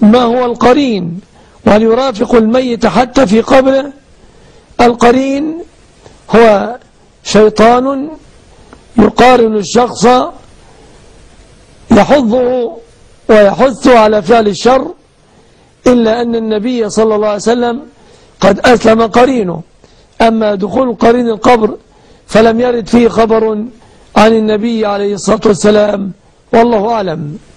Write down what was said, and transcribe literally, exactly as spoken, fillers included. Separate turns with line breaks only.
ما هو القرين؟ وهل يرافق الميت حتى في قبره؟ القرين هو شيطان يقارن الشخص يحضه ويحثه على فعل الشر، إلا أن النبي صلى الله عليه وسلم قد أسلم قرينه. أما دخول قرين القبر فلم يرد فيه خبر عن النبي عليه الصلاة والسلام، والله أعلم.